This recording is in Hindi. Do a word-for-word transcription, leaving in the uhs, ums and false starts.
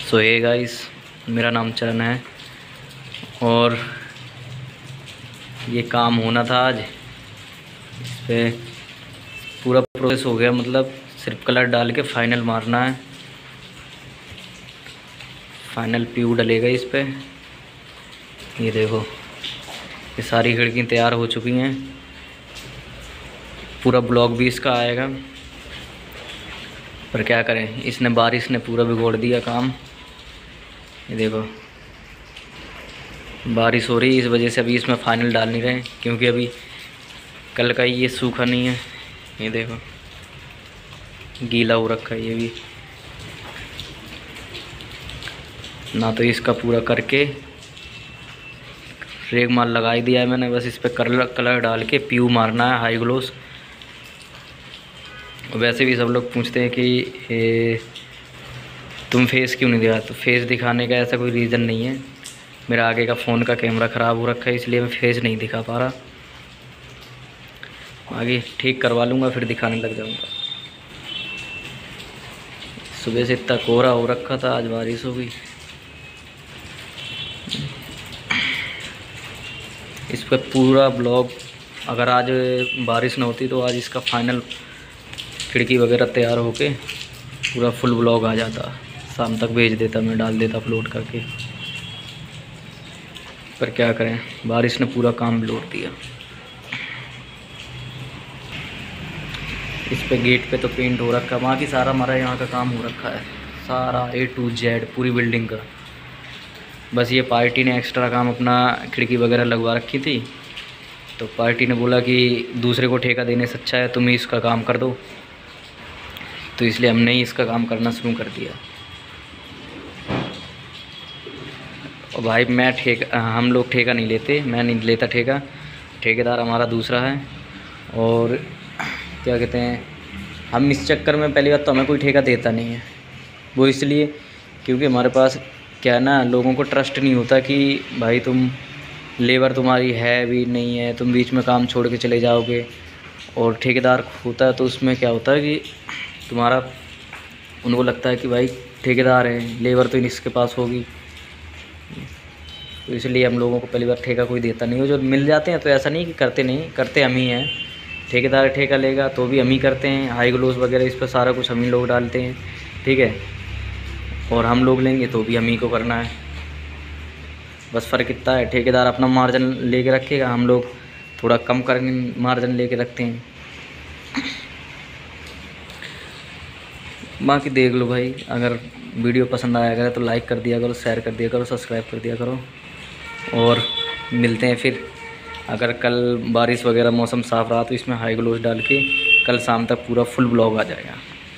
सो हे गाइस, मेरा नाम चरण है और ये काम होना था आज। इस पर पूरा प्रोसेस हो गया, मतलब सिर्फ कलर डाल के फाइनल मारना है। फाइनल पीयू डलेगा इस पे। ये देखो, ये सारी खिड़की तैयार हो चुकी हैं। पूरा ब्लॉक भी इसका आएगा, पर क्या करें, इसने बारिश ने पूरा बिगोड़ दिया काम। ये देखो, बारिश हो रही है, इस वजह से अभी इसमें फाइनल डाल नहीं रहे, क्योंकि अभी कल का ही ये सूखा नहीं है। ये देखो, गीला हो रखा है ये भी। ना तो इसका पूरा करके रेग माल लगा ही दिया है मैंने, बस इस पर कलर कलर डाल के पीयू मारना है, हाई ग्लोस। वैसे भी सब लोग पूछते हैं कि ए, तुम फेस क्यों नहीं दिखा, तो फेस दिखाने का ऐसा कोई रीज़न नहीं है। मेरा आगे का फ़ोन का कैमरा ख़राब हो रखा है, इसलिए मैं फेस नहीं दिखा पा रहा। आगे ठीक करवा लूँगा, फिर दिखाने लग जाऊँगा। सुबह से इतना कोहरा हो रखा था, आज बारिश हो गई। इस पर पूरा ब्लॉक, अगर आज बारिश ना होती तो आज इसका फाइनल खिड़की वगैरह तैयार होके पूरा फुल ब्लॉक आ जाता। शाम तक भेज देता, मैं डाल देता अपलोड करके। पर क्या करें, बारिश ने पूरा काम बिगोड़ दिया। इस पे गेट पे तो पेंट हो रखा है, बाकी सारा हमारा यहाँ का काम हो रखा है, सारा ए टू जेड पूरी बिल्डिंग का। बस ये पार्टी ने एक्स्ट्रा काम अपना खिड़की वगैरह लगवा रखी थी, तो पार्टी ने बोला कि दूसरे को ठेका देने से अच्छा है तुम ही इसका काम कर दो, तो इसलिए हमने ही इसका काम करना शुरू कर दिया। और भाई मैं ठेका, हम लोग ठेका नहीं लेते, मैं नहीं लेता ठेका, ठेकेदार हमारा दूसरा है। और क्या कहते हैं, हम इस चक्कर में, पहली बात तो हमें कोई ठेका देता नहीं है। वो इसलिए क्योंकि हमारे पास क्या है ना, लोगों को ट्रस्ट नहीं होता कि भाई तुम लेबर तुम्हारी है भी नहीं है, तुम बीच में काम छोड़ के चले जाओगे। और ठेकेदार होता है तो उसमें क्या होता है कि तुम्हारा, उनको लगता है कि भाई ठेकेदार है, लेबर तो इसके पास होगी। तो इसलिए हम लोगों को पहली बार ठेका कोई देता नहीं हो। जो मिल जाते हैं तो ऐसा नहीं कि करते नहीं, करते हम ही हैं। ठेकेदार ठेका लेगा तो भी हम ही करते हैं, हाई ग्लोस वगैरह इस पर सारा कुछ हम ही लोग डालते हैं, ठीक है। और हम लोग लेंगे तो भी हम ही को करना है। बस फ़र्क इतना है, ठेकेदार अपना मार्जिन लेके रखेगा, हम लोग थोड़ा कम कर मार्जिन लेके रखते हैं। बाकी देख लो भाई, अगर वीडियो पसंद आया करे तो लाइक कर दिया करो, शेयर कर दिया करो, सब्सक्राइब कर दिया करो। और मिलते हैं फिर। अगर कल बारिश वगैरह मौसम साफ़ रहा तो इसमें हाई ग्लोस डाल के कल शाम तक पूरा फुल ब्लॉक आ जाएगा।